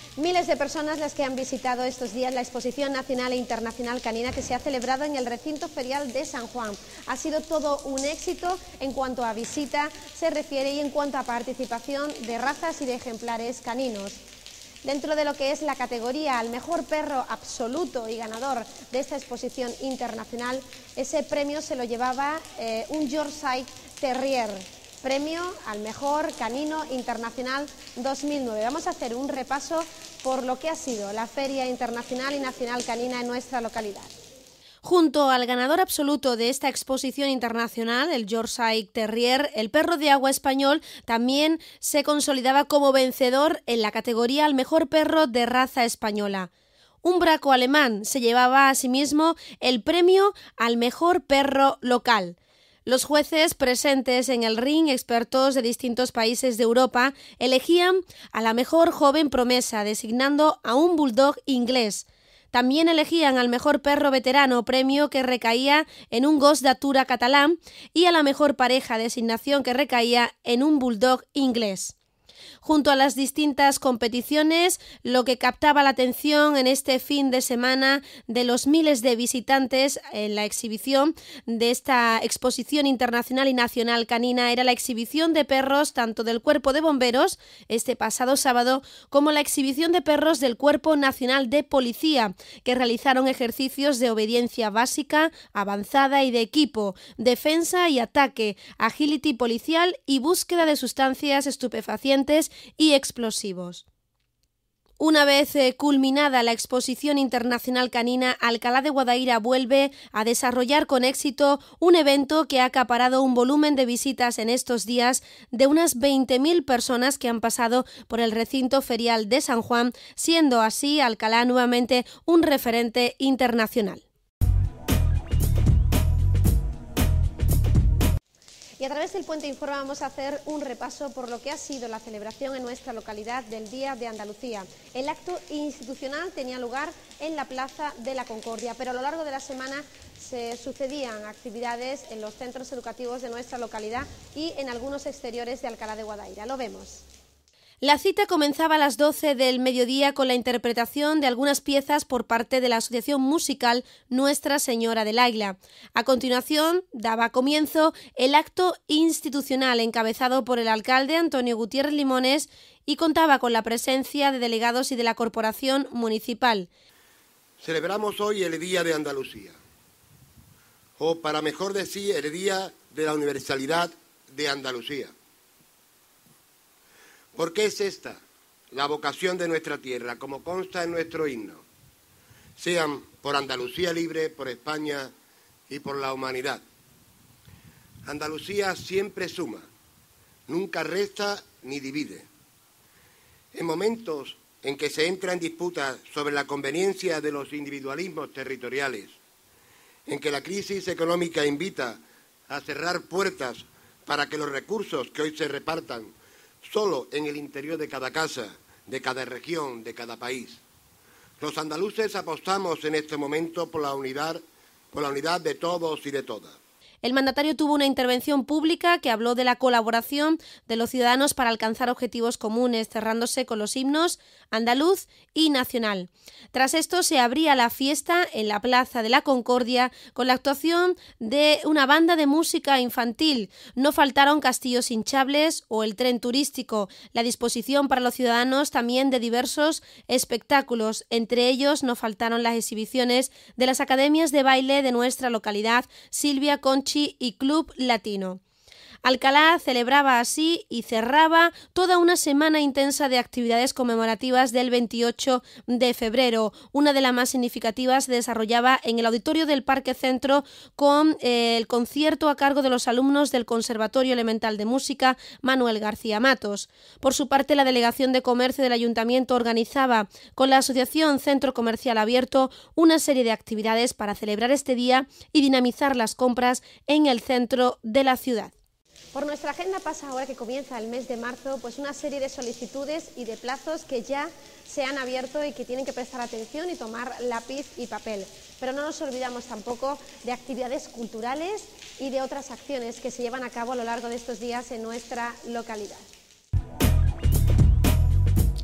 Miles de personas las que han visitado estos días la Exposición Nacional e Internacional Canina que se ha celebrado en el recinto ferial de San Juan. Ha sido todo un éxito en cuanto a visita se refiere y en cuanto a participación de razas y de ejemplares caninos. Dentro de lo que es la categoría al mejor perro absoluto y ganador de esta exposición internacional, ese premio se lo llevaba un Yorkshire Terrier. Premio al mejor canino internacional 2009. Vamos a hacer un repaso por lo que ha sido la Feria Internacional y Nacional Canina en nuestra localidad. Junto al ganador absoluto de esta exposición internacional, el Yorkshire Terrier, el perro de agua español también se consolidaba como vencedor en la categoría al mejor perro de raza española. Un braco alemán se llevaba asimismo el premio al mejor perro local. Los jueces presentes en el ring, expertos de distintos países de Europa, elegían a la mejor joven promesa, designando a un bulldog inglés. También elegían al mejor perro veterano, premio que recaía en un Gos d'Atura catalán, y a la mejor pareja, designación que recaía en un bulldog inglés. Junto a las distintas competiciones, lo que captaba la atención en este fin de semana de los miles de visitantes en la exhibición de esta exposición internacional y nacional canina era la exhibición de perros tanto del Cuerpo de Bomberos este pasado sábado como la exhibición de perros del Cuerpo Nacional de Policía, que realizaron ejercicios de obediencia básica, avanzada y de equipo, defensa y ataque, agility policial y búsqueda de sustancias estupefacientes y explosivos. Una vez culminada la exposición internacional canina, Alcalá de Guadaira vuelve a desarrollar con éxito un evento que ha acaparado un volumen de visitas en estos días de unas 20.000 personas que han pasado por el recinto ferial de San Juan, siendo así Alcalá nuevamente un referente internacional. Y a través del Puente Informa vamos a hacer un repaso por lo que ha sido la celebración en nuestra localidad del Día de Andalucía. El acto institucional tenía lugar en la Plaza de la Concordia, pero a lo largo de la semana se sucedían actividades en los centros educativos de nuestra localidad y en algunos exteriores de Alcalá de Guadaira. Lo vemos. La cita comenzaba a las 12 del mediodía con la interpretación de algunas piezas por parte de la Asociación Musical Nuestra Señora del Águila. A continuación, daba comienzo el acto institucional encabezado por el alcalde Antonio Gutiérrez Limones y contaba con la presencia de delegados y de la Corporación Municipal. Celebramos hoy el Día de Andalucía, o para mejor decir, el Día de la Universalidad de Andalucía. Porque es esta la vocación de nuestra tierra, como consta en nuestro himno, sean por Andalucía libre, por España y por la humanidad. Andalucía siempre suma, nunca resta ni divide. En momentos en que se entra en disputa sobre la conveniencia de los individualismos territoriales, en que la crisis económica invita a cerrar puertas para que los recursos que hoy se repartan solo en el interior de cada casa, de cada región, de cada país. Los andaluces apostamos en este momento por la unidad de todos y de todas. El mandatario tuvo una intervención pública que habló de la colaboración de los ciudadanos para alcanzar objetivos comunes, cerrándose con los himnos andaluz y nacional. Tras esto se abría la fiesta en la Plaza de la Concordia con la actuación de una banda de música infantil. No faltaron castillos hinchables o el tren turístico, la disposición para los ciudadanos también de diversos espectáculos. Entre ellos no faltaron las exhibiciones de las academias de baile de nuestra localidad, Silvia, Conchi y Club Latino. Alcalá celebraba así y cerraba toda una semana intensa de actividades conmemorativas del 28 de febrero. Una de las más significativas se desarrollaba en el auditorio del Parque Centro con el concierto a cargo de los alumnos del Conservatorio Elemental de Música Manuel García Matos. Por su parte, la Delegación de Comercio del Ayuntamiento organizaba con la Asociación Centro Comercial Abierto una serie de actividades para celebrar este día y dinamizar las compras en el centro de la ciudad. Por nuestra agenda pasa ahora que comienza el mes de marzo, pues una serie de solicitudes y de plazos que ya se han abierto y que tienen que prestar atención y tomar lápiz y papel. Pero no nos olvidamos tampoco de actividades culturales y de otras acciones que se llevan a cabo a lo largo de estos días en nuestra localidad.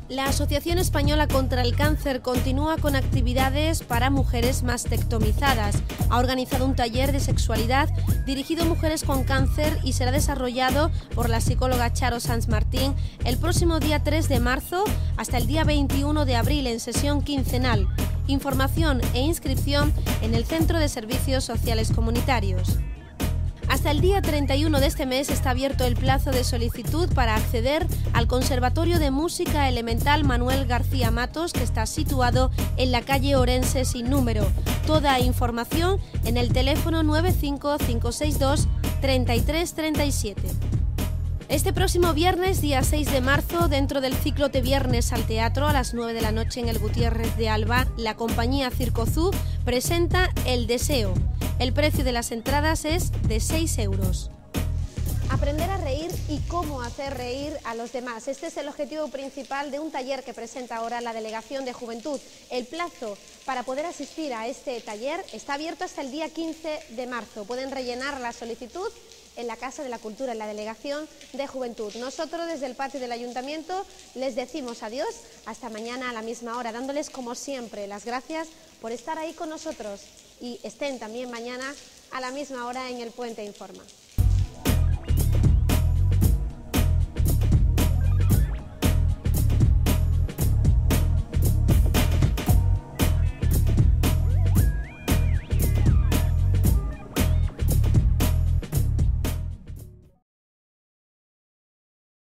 La Asociación Española contra el Cáncer continúa con actividades para mujeres mastectomizadas. Ha organizado un taller de sexualidad dirigido a mujeres con cáncer y será desarrollado por la psicóloga Charo Sanz Martín el próximo día 3 de marzo hasta el día 21 de abril en sesión quincenal. Información e inscripción en el Centro de Servicios Sociales Comunitarios. Hasta el día 31 de este mes está abierto el plazo de solicitud para acceder al Conservatorio de Música Elemental Manuel García Matos, que está situado en la calle Orense sin número. Toda información en el teléfono 95562 3337. Este próximo viernes, día 6 de marzo, dentro del ciclo de Viernes al Teatro, a las 9 de la noche en el Gutiérrez de Alba, la compañía Circo Zoo presenta El Deseo. El precio de las entradas es de 6 euros. Aprender a reír y cómo hacer reír a los demás. Este es el objetivo principal de un taller que presenta ahora la Delegación de Juventud. El plazo para poder asistir a este taller está abierto hasta el día 15 de marzo. Pueden rellenar la solicitud en la Casa de la Cultura, en la Delegación de Juventud. Nosotros desde el patio del Ayuntamiento les decimos adiós, hasta mañana a la misma hora, dándoles como siempre las gracias por estar ahí con nosotros y estén también mañana a la misma hora en El Puente Informa.